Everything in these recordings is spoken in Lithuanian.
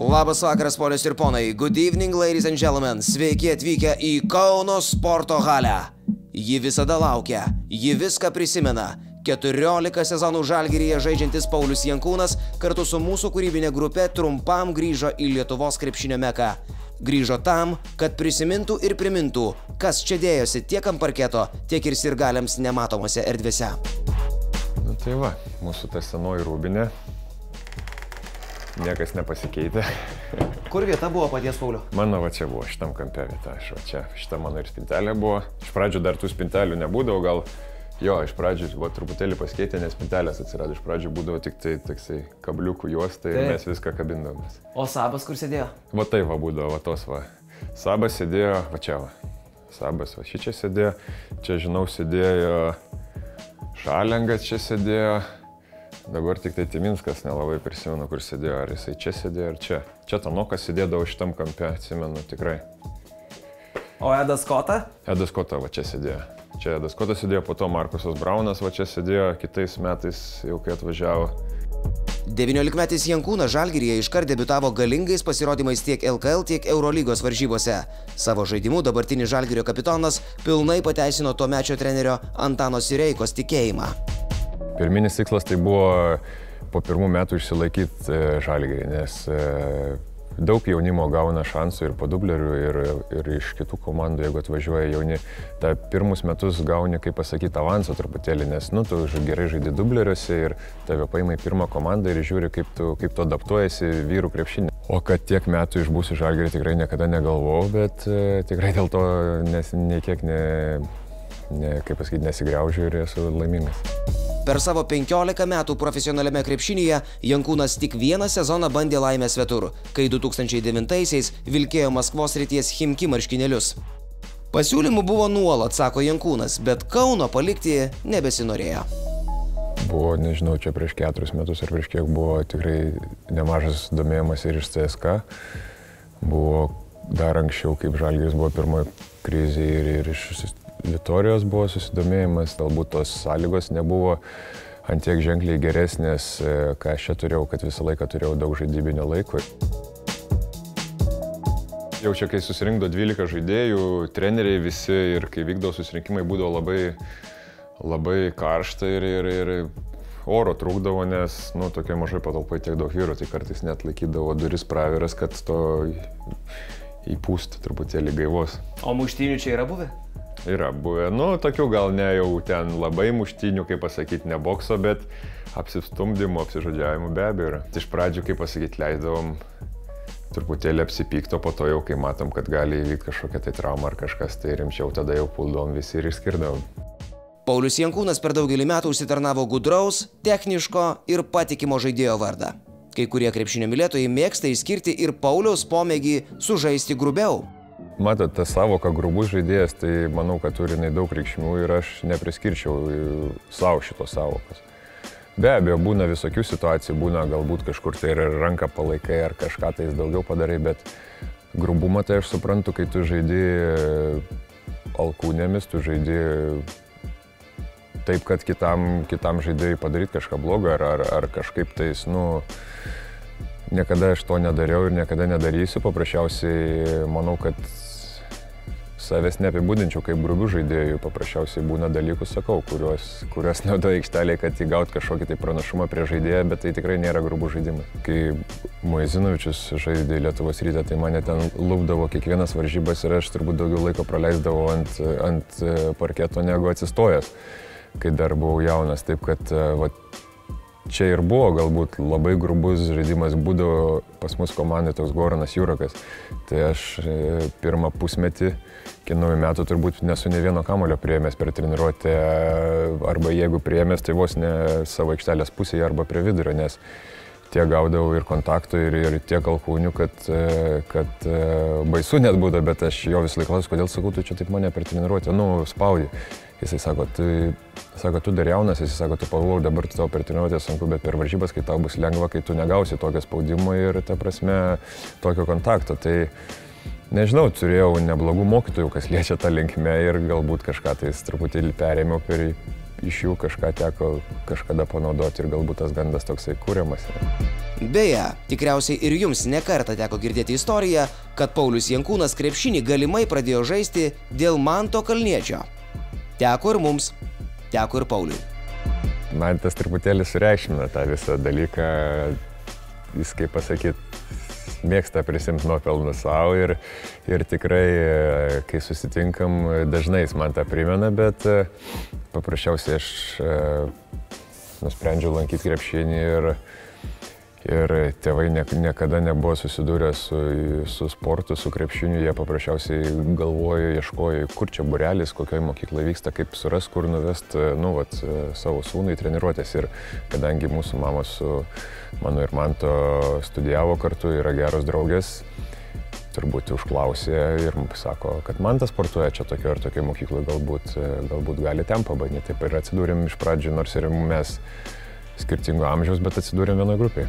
Labas vakaras, ponios ir ponai. Good evening, ladies and gentlemen. Sveiki atvykę į Kauno sporto halę. Ji visada laukia, ji viską prisimena. 14 sezonų Žalgiryje žaidžiantis Paulius Jankūnas kartu su mūsų kūrybinė grupė trumpam grįžo į Lietuvos krepšinio meką. Grįžo tam, kad prisimintų ir primintų, kas čia dėjosi tiek ant parketo, tiek ir sirgaliams nematomose erdvėse. Nu tai va, mūsų ta senoji rūbinė. Niekas nepasikeitė. Kur vieta buvo paties Pauliu? Mano va čia buvo, šitam kampe vieta. Šita mano ir spintelė buvo. Iš pradžių dar tų spintelių nebūdavo, gal jo, iš pradžių truputėlį pasikeitė, nes spintelės atsirado. Iš pradžių būdavo tik tai toksai kabliukų juostai ir mes viską kabindavomės. O Sabas kur sėdėjo? Va tai va būdavo, va tos va. Sabas sėdėjo, va čia va. Sabas va šičia sėdėjo. Čia žinau sėdėjo Šalengas, čia sėdėjo. Dabar tik tai Timinskas nelabai prisimenu, kur sėdėjo, ar jisai čia sėdėjo, ar čia. Čia Tanokas sėdėdavo šitam kampe, atsimenu tikrai. O Edas Kota? Edas Kota va čia sėdėjo. Čia Edas Kota sėdėjo, po to Markusas Braunas va čia sėdėjo, kitais metais jau kai atvažiavo. 19-metis Jankūnas Žalgiryje iškart debiutavo galingais pasirodymais tiek LKL, tiek Eurolygos varžybose. Savo žaidimu dabartinis Žalgirio kapitonas pilnai pateisino tuomečio trenerio Antano Sireikos tikėjimą. Pirminis tikslas tai buvo po pirmų metų išsilaikyti Žalgirį, nes daug jaunimo gauna šansų ir po dublerių, ir iš kitų komandų, jeigu atvažiuoja jauni. Ta pirmus metus gauni, kaip pasakyti, avansą truputėlį, nes tu gerai žaidi dubleriuose ir tave paima į pirmą komandą ir žiūri, kaip tu adaptuojasi vyrų krepšinį. O kad tiek metų išbūsiu Žalgirį tikrai niekada negalvojau, bet tikrai dėl to nei kiek nesigriaužiu ir esu laimingas. Per savo 15 metų profesionaliame krepšinyje Jankūnas tik vieną sezoną bandė laimę svetur, kai 2009-aisiais vilkėjo Maskvos srities Chimki marškinėlius. Pasiūlymų buvo nuolat, sako Jankūnas, bet Kauno palikti nebesinorėjo. Buvo, nežinau, čia prieš 4 metus ar prieš kiek buvo tikrai nemažas domėjimas ir iš CSKA. Buvo dar anksčiau, kaip Žalgiris buvo pirmoji krizė ir iš Vitorijos buvo susidomėjimas, galbūt tos sąlygos nebuvo ant tiek ženkliai geresnės, ką aš čia turėjau, kad visą laiką turėjau daug žaidybinio laiko. Jau čia, kai susirinkdo 12 žaidėjų, treneriai visi ir kai vykdavo susirinkimai, būdavo labai karšta ir oro trūkdavo, nes tokia mažai patalpai tiek daug vyrų, tai kartais net laikydavo duris praviras, kad to įpūstų truputėlį gaivos. O muštynių čia yra buvę? Yra buvę, tokių gal ne jau ten labai muštynių, kaip pasakyti, ne bokso, bet apsistumdymų, apsižodžiavimų be abejo yra. Iš pradžių, kaip pasakyti, leisdavom truputėlį apsipykto, po to jau, kai matom, kad gali įvykti kažkokia tai trauma ar kažkas, tai rimčiau tada jau puldavom visi ir išskirdavom. Paulius Jankūnas per daugelį metų užsitarnavo gudraus, techniško ir patikimo žaidėjo vardą. Kai kurie krepšinio mylėtojai mėgsta išskirti ir Pauliaus pomėgį sužaisti grubiau. Matot, ta savoka grubus žaidėjas, tai manau, kad turi daug reikšmių ir aš nepriskirčiau savo šitos savokos. Be abejo, būna visokių situacijų, būna galbūt kažkur tai ir ranką palaikai ar kažką tai daugiau padarai, bet grubumą tai aš suprantu, kai tu žaidi alkūnėmis, tu žaidi taip, kad kitam žaidėjui padaryti kažką blogą ar kažkaip tais, niekada aš to nedariau ir niekada nedarysiu, paprasčiausiai manau, kad savęs neapibūdinčiau kaip grubių žaidėjų, paprasčiausiai būna dalykų, sakau, kuriuos naudoja aikštelėje, kad įgauti kažkokį tai pranašumą prie žaidėją, bet tai tikrai nėra grubų žaidimas. Kai Muezinovičius žaidė Lietuvos Ryte, tai mane ten lupdavo kiekvienas varžybas ir aš turbūt daugiau laiko praleisdavau ant parketo negu atsistojęs, kai dar buvau jaunas, taip kad čia ir buvo galbūt labai grubus žaidimas, būdavo pas mus komandai toks Goranas Jurakas. Tai aš pirmą pusmetį, iki naujų metų turbūt nesu ne vieno kamulio priėmęs per treniruotę, arba jeigu priėmęs, tai vos ne savo aikštelės pusėje arba prie vidurio, nes tiek gaudavau ir kontaktų, ir tiek alkūnių, kad baisu net būdavo, bet aš jo vis laik klausiu, kodėl sakau, tu čia taip mane per treniruotę, spaudi. Jisai sako, tu dar jaunas, jisai sako, tu pagalvojau, dabar tu tau per treniruotę sunku, bet per varžybas, kai tau bus lengva, kai tu negausi tokio spaudimo ir, ta prasme, tokio kontakto. Tai, nežinau, turėjau neblogų mokytojų, kas liečia tą linkmę ir galbūt kažką tai truputėlį perėmiau iš jų kažką teko kažkada panaudoti ir galbūt tas gandas toksai kūriamas. Beje, tikriausiai ir jums nekartą teko girdėti istoriją, kad Paulius Jankūnas krepšinį galimai pradėjo žaisti dėl Manto Kalniečio. Teko ir mums, teko ir Pauliui. Man tas truputėlį sureikšmina tą visą dalyką, jis, kaip pasakyti, mėgsta prisimti nuopelnus savo ir tikrai, kai susitinkam, dažnai jis man tą primena, bet paprasčiausiai aš nusprendžiau lankyti krepšinį ir tėvai niekada nebuvo susidūrę su sportu, su krepšiniu, jie paprasčiausiai galvojo, ieškojo, kur čia būrelis, kokioje mokykloje vyksta, kaip suras, kur nuvest, savo sūnų į treniruotės. Ir kadangi mūsų mamos su mano ir Manto studijavo kartu, yra geros draugės, turbūt užklausė ir sako, kad Mantas sportuoja čia tokio ir tokio mokykloje, galbūt gali ten pabandyti. Taip ir atsidūrėm iš pradžių, nors ir mes skirtingo amžiaus, bet atsidūrėm vienoje grupėje.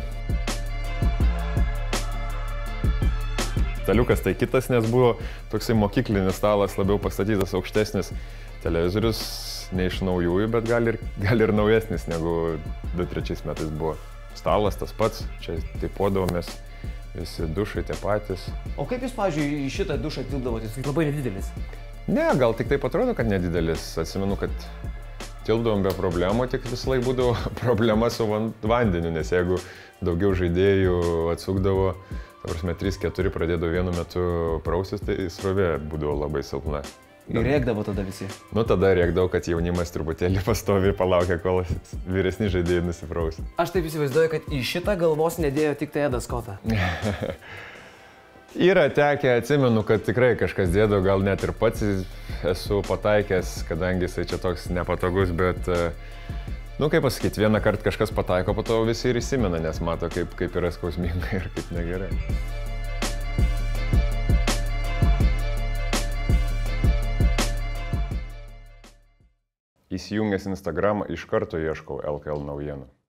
Staliukas tai kitas, nes buvo toksai mokyklinis stalas, labiau pastatytas aukštesnis televizorius, ne iš naujųjų, bet gal ir naujesnis negu 2-3 metais buvo. Stalas tas pats, čia taipuodavomės, visi dušai tie patys. O kaip jūs, pavyzdžiui, į šitą dušą tilpdavote? Jis labai nedidelis. Ne, gal tik taip atrodo, kad nedidelis. Atsimenu, kad tilpdavom be problemų, tik visą laiką būdavo problema su vandeniu, nes jeigu daugiau žaidėjų atsukdavo, ta prasme 3-4 pradėdavo vienu metu prausis, tai srovė būdavo labai silpna. Ir rėkdavo tada visi? Nu, tada rėkdavo, kad jaunimas truputėlį pastovi ir palaukia, kol vyresni žaidėjai nusiprausia. Aš taip įsivaizduoju, kad į šitą galvos nedėjo tik tai Edas Kota. Yra tekę, atsimenu, kad tikrai kažkas dėdo, gal net ir pats esu pataikęs, kadangi jisai čia toks nepatogus, bet, kaip pasakyti, vieną kartą kažkas pataiko, po to visi ir įsimena, nes mato, kaip yra skausminga ir kaip negerai. Įsijungęs Instagramą iš karto ieškau LKL naujienų.